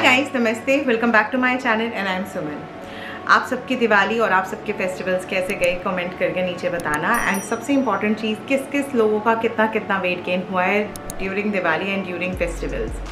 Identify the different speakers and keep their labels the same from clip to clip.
Speaker 1: Guys, नमस्ते, welcome back to my channel and I am Suman. आप सबकी दिवाली और आप सबके फेस्टिवल्स कैसे गए कमेंट करके नीचे बताना। एंड सबसे इम्पॉर्टेंट चीज़, किस किस लोगों का कितना कितना वेट गेन हुआ है during Diwali and during festivals.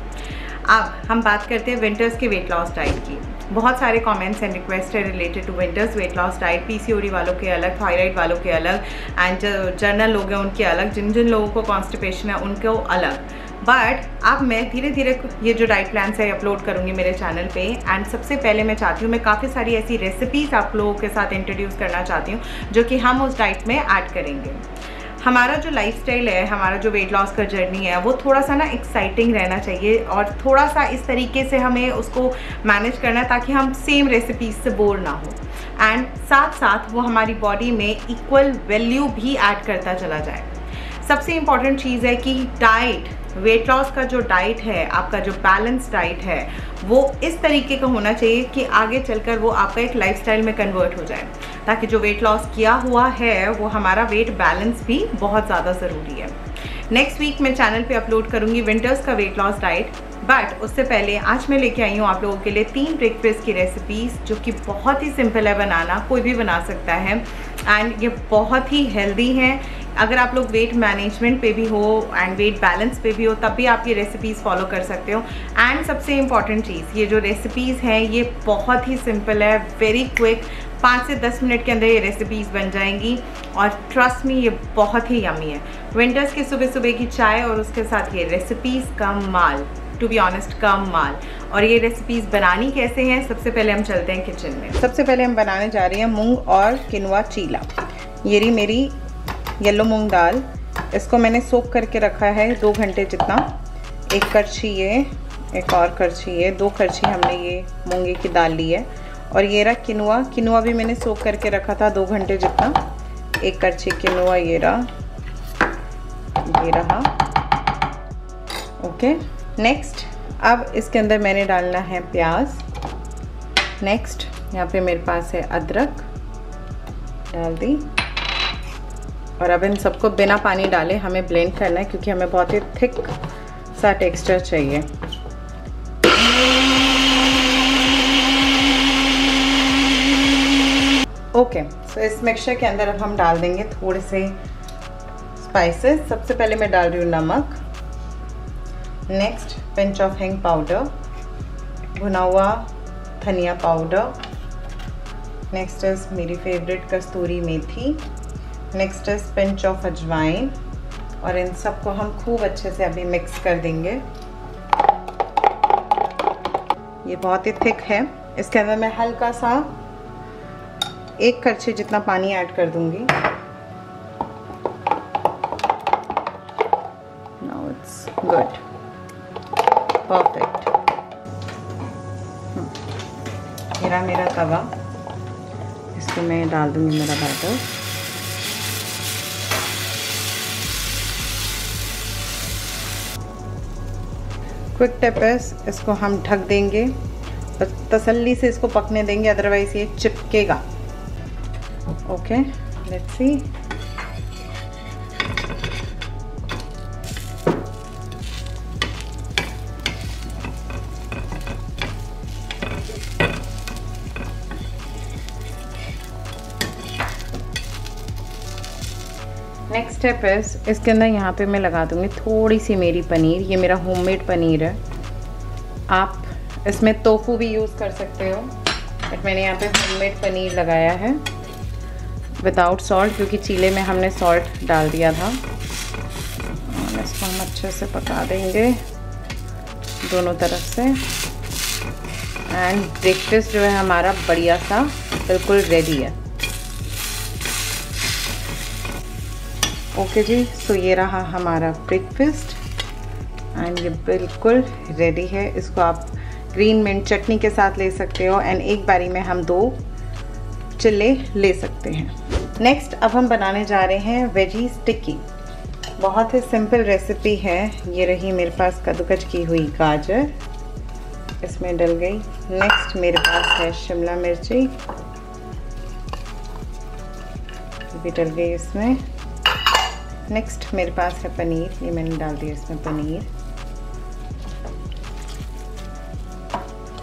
Speaker 1: अब हम बात करते हैं विंटर्स के वेट लॉस डाइट की। बहुत सारे कमेंट्स एंड रिक्वेस्ट है related to winters weight loss diet. PCOD वालों के अलग, थायराइड वालों के अलग, एंड जनरल लोग हैं उनके अलग, जिन जिन लोगों को कॉन्स्टिपेशन है उनको अलग। बट अब मैं धीरे धीरे ये जो डाइट प्लान्स है अपलोड करूँगी मेरे चैनल पे। एंड सबसे पहले मैं चाहती हूँ, मैं काफ़ी सारी ऐसी रेसिपीज़ आप लोगों के साथ इंट्रोड्यूस करना चाहती हूँ जो कि हम उस डाइट में ऐड करेंगे। हमारा जो लाइफस्टाइल है, हमारा जो वेट लॉस का जर्नी है, वो थोड़ा सा ना एक्साइटिंग रहना चाहिए और थोड़ा सा इस तरीके से हमें उसको मैनेज करना है ताकि हम सेम रेसिपीज से बोर ना हो। एंड साथ साथ वो हमारी बॉडी में इक्वल वैल्यू भी ऐड करता चला जाए। सबसे इम्पॉर्टेंट चीज़ है कि डाइट, वेट लॉस का जो डाइट है, आपका जो बैलेंस डाइट है, वो इस तरीके का होना चाहिए कि आगे चलकर वो आपका एक लाइफस्टाइल में कन्वर्ट हो जाए, ताकि जो वेट लॉस किया हुआ है वो हमारा वेट बैलेंस भी बहुत ज़्यादा ज़रूरी है। नेक्स्ट वीक मैं चैनल पे अपलोड करूँगी विंटर्स का वेट लॉस डाइट। बट उससे पहले आज मैं लेके आई हूँ आप लोगों के लिए 3 ब्रेकफास्ट की रेसिपीज़ जो कि बहुत ही सिंपल है बनाना, कोई भी बना सकता है एंड ये बहुत ही हेल्दी हैं। अगर आप लोग वेट मैनेजमेंट पे भी हो एंड वेट बैलेंस पे भी हो तब भी आप ये रेसिपीज़ फॉलो कर सकते हो। एंड सबसे इम्पॉर्टेंट चीज़, ये जो रेसिपीज़ हैं ये बहुत ही सिंपल है, वेरी क्विक, 5 से 10 मिनट के अंदर ये रेसिपीज़ बन जाएंगी और ट्रस्ट मी ये बहुत ही यमी है। विंटर्स की सुबह सुबह की चाय और उसके साथ ये रेसिपीज़ का माल, टू बी ऑनेस्ट कम माल। और ये रेसिपीज़ बनानी कैसे हैं, सबसे पहले हम चलते हैं किचन में। सबसे पहले हम बनाने जा रही हैं मूंग और किनुआ चीला। ये रही मेरी येलो मूंग दाल, इसको मैंने सोक करके रखा है 2 घंटे जितना। एक करछी ये, एक और करछी ये, 2 करछी हमने ये मूंगे की दाल ली है। और ये रहा किनुआ, किनुआ भी मैंने सोक करके रखा था 2 घंटे जितना। एक करछी किनुआ ये रहा। ओके, नेक्स्ट अब इसके अंदर मैंने डालना है प्याज। नेक्स्ट यहाँ पे मेरे पास है अदरक, डाल दी। और अब इन सबको बिना पानी डाले हमें ब्लेंड करना है क्योंकि हमें बहुत ही थिक सा टेक्सचर चाहिए। ओके, सो इस मिक्सचर के अंदर अब हम डाल देंगे थोड़े से स्पाइसेस। सबसे पहले मैं डाल रही हूँ नमक। Next pinch of hing powder, भुना हुआ धनिया पाउडर। नेक्स्ट इज मेरी फेवरेट कस्तूरी मेथी। Next is pinch of ajwain. और इन सबको हम खूब अच्छे से अभी मिक्स कर देंगे। ये बहुत ही थिक है, इसके अंदर मैं हल्का सा 1 करछी जितना पानी ऐड कर दूंगी। Now it's good, perfect. मेरा तवा, इसको मैं डाल दूंगी मेरा बैटर। क्विक टिप है, इसको हम ढक देंगे और तसल्ली से इसको पकने देंगे, अदरवाइज ये चिपकेगा। Okay, let's see. Next step है, इसके अंदर यहाँ पे मैं लगा दूँगी थोड़ी सी मेरी पनीर। ये मेरा होममेड पनीर है, आप इसमें टोफू भी यूज़ कर सकते हो, बट मैंने यहाँ पे होममेड पनीर लगाया है विदाउट सॉल्ट क्योंकि चीले में हमने सॉल्ट डाल दिया था। और इसको हम अच्छे से पका देंगे दोनों तरफ से। एंड ब्रेकफास्ट जो है हमारा बढ़िया सा बिल्कुल रेडी है। ओके जी, सो ये रहा हमारा ब्रेकफास्ट एंड ये बिल्कुल रेडी है। इसको आप ग्रीन मिंट चटनी के साथ ले सकते हो एंड एक बारी में हम 2 चिल्ले ले सकते हैं। नेक्स्ट अब हम बनाने जा रहे हैं वेजी टिक्की। बहुत ही सिंपल रेसिपी है। ये रही मेरे पास कद्दूकस की हुई गाजर, इसमें डल गई। नेक्स्ट मेरे पास है शिमला मिर्ची, ये भी डल गई इसमें। नेक्स्ट मेरे पास है पनीर, ये मैंने डाल दिया इसमें पनीर।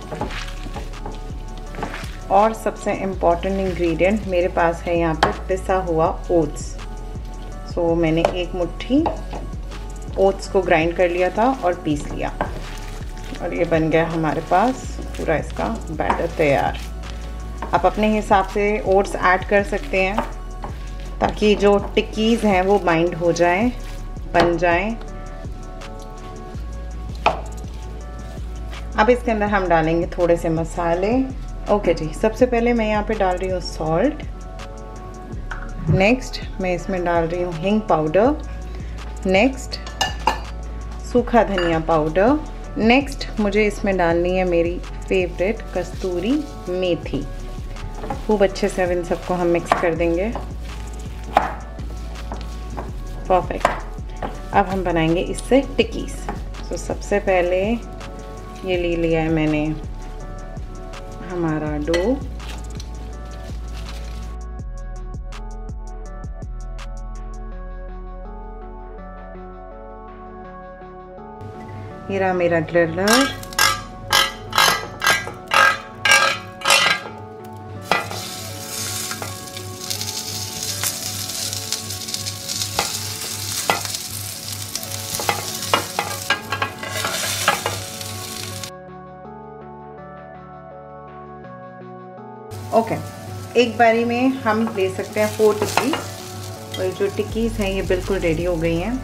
Speaker 1: और सबसे इम्पॉर्टेंट इंग्रेडिएंट मेरे पास है यहाँ पे पिसा हुआ ओट्स। सो मैंने एक मुट्ठी ओट्स को ग्राइंड कर लिया था और पीस लिया, और ये बन गया हमारे पास पूरा इसका बैटर तैयार। आप अपने हिसाब से ओट्स ऐड कर सकते हैं ताकि जो टिक्कीज़ हैं वो बाइंड हो जाएं, बन जाएं। अब इसके अंदर हम डालेंगे थोड़े से मसाले। ओके जी, सबसे पहले मैं यहाँ पे डाल रही हूँ सॉल्ट। नेक्स्ट मैं इसमें डाल रही हूँ हींग पाउडर। नेक्स्ट सूखा धनिया पाउडर। नेक्स्ट मुझे इसमें डालनी है मेरी फेवरेट कस्तूरी मेथी। खूब अच्छे से अब इन सबको हम मिक्स कर देंगे। परफेक्ट। अब हम बनाएंगे इससे टिक्कीज़। तो सबसे पहले ये ले लिया है मैंने हमारा डो। ये रहा मेरा ग्रिलर। ओके, एक बारी में हम ले सकते हैं 4 टिक्कीज़। और जो टिक्कीज़ हैं ये बिल्कुल रेडी हो गई हैं।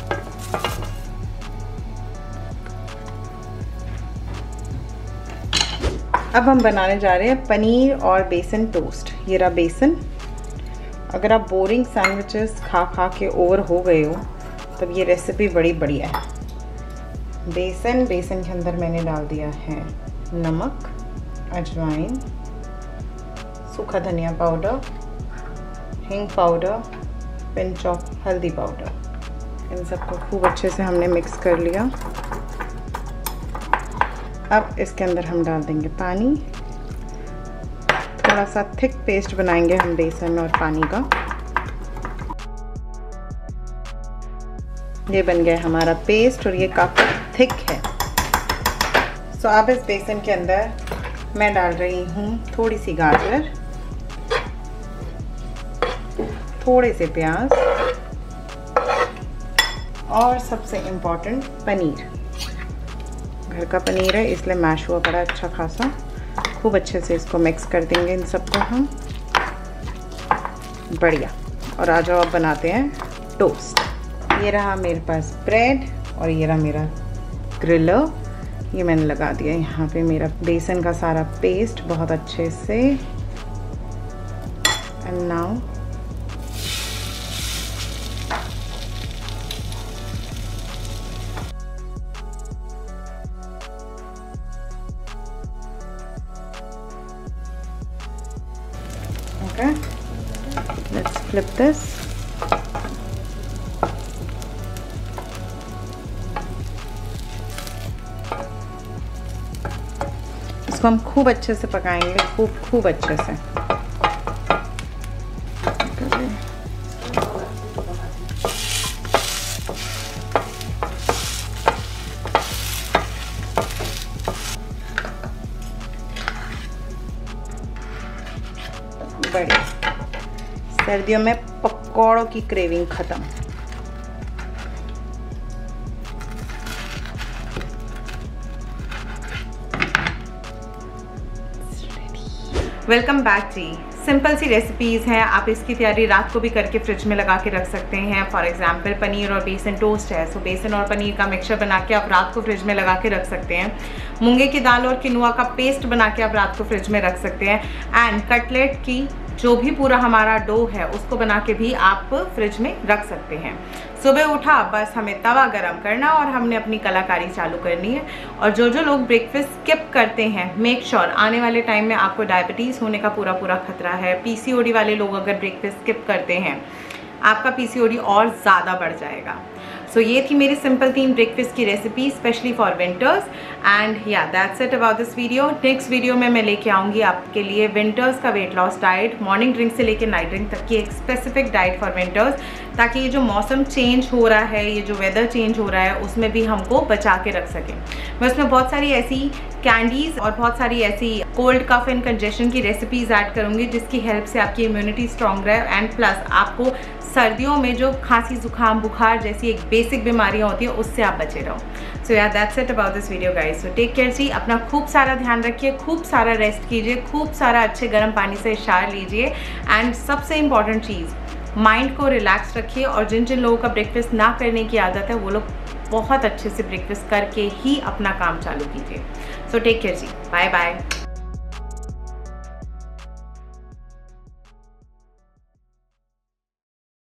Speaker 1: अब हम बनाने जा रहे हैं पनीर और बेसन टोस्ट। ये रहा बेसन। अगर आप बोरिंग सैंडविचेस खा खा के ओवर हो गए हो तब ये रेसिपी बड़ी बढ़िया है। बेसन के अंदर मैंने डाल दिया है नमक, अजवाइन, सूखा धनिया पाउडर, हींग powder, pinch of haldi powder. इन सबको खूब अच्छे से हमने मिक्स कर लिया। अब इसके अंदर हम डाल देंगे पानी। थोड़ा सा थिक पेस्ट बनाएंगे हम बेसन और पानी का। ये बन गया हमारा पेस्ट और ये काफ़ी थिक है। सो अब इस बेसन के अंदर मैं डाल रही हूँ थोड़ी सी गाजर, थोड़े से प्याज और सबसे इम्पोर्टेंट पनीर। घर का पनीर है इसलिए मैश हुआ पड़ा अच्छा खासा। खूब अच्छे से इसको मिक्स कर देंगे इन सबको हम। बढ़िया। और आ जाओ अब बनाते हैं टोस्ट। ये रहा मेरे पास ब्रेड और ये रहा मेरा ग्रिलर। ये मैंने लगा दिया यहाँ पे मेरा बेसन का सारा पेस्ट बहुत अच्छे से। And now okay, let's flip this. इसको हम खूब अच्छे से पकाएंगे, खूब अच्छे से। बढ़िया। सर्दियों में पकौड़ों की क्रेविंग खत्म। वेलकम बैक जी। सिंपल सी रेसिपीज़ हैं, आप इसकी तैयारी रात को भी करके फ्रिज में लगा के रख सकते हैं। फॉर एग्जांपल पनीर और बेसन टोस्ट है, सो बेसन और पनीर का मिक्सचर बना के आप रात को फ्रिज में लगा के रख सकते हैं। मूंगे की दाल और किनुआ का पेस्ट बना के आप रात को फ्रिज में रख सकते हैं। एंड कटलेट की जो भी पूरा हमारा डो है उसको बना के भी आप फ्रिज में रख सकते हैं। सुबह उठा बस हमें तवा गरम करना और हमने अपनी कलाकारी चालू करनी है। और जो लोग ब्रेकफास्ट स्किप करते हैं, मेक श्योर आने वाले टाइम में आपको डायबिटीज़ होने का पूरा खतरा है। पीसीओडी वाले लोग अगर ब्रेकफास्ट स्किप करते हैं आपका पीसीओडी और ज़्यादा बढ़ जाएगा। सो ये थी मेरी सिंपल 3 ब्रेकफास्ट की recipe specially for winters. And yeah that's it about this video. Next video में मैं लेके आऊँगी आपके लिए विंटर्स का weight loss diet, morning drink से लेकर नाइट ड्रिंक तक की एक स्पेसिफिक डाइट फॉर विंटर्स, ताकि ये जो मौसम चेंज हो रहा है, ये जो वेदर चेंज हो रहा है, उसमें भी हमको बचा के रख सकें। मैं उसमें बहुत सारी ऐसी कैंडीज़ और बहुत सारी ऐसी कोल्ड कफ एंड कंजेशन की रेसिपीज़ ऐड करूँगी जिसकी हेल्प से आपकी इम्यूनिटी स्ट्रॉन्ग रहे एंड प्लस आपको सर्दियों में जो खांसी जुकाम बुखार जैसी एक बेसिक बीमारियां होती है उससे आप बचे रहो। So yeah that's it about this video guys. So take care जी, अपना खूब सारा ध्यान रखिए, खूब सारा रेस्ट कीजिए, खूब सारा अच्छे गर्म पानी से शावर लीजिए एंड सबसे इंपॉर्टेंट चीज़, माइंड को रिलैक्स रखिए। और जिन जिन लोगों का ब्रेकफास्ट ना करने की आदत है वो लोग बहुत अच्छे से ब्रेकफास्ट करके ही अपना काम चालू कीजिए। सो टेक केयर जी, बाय बाय।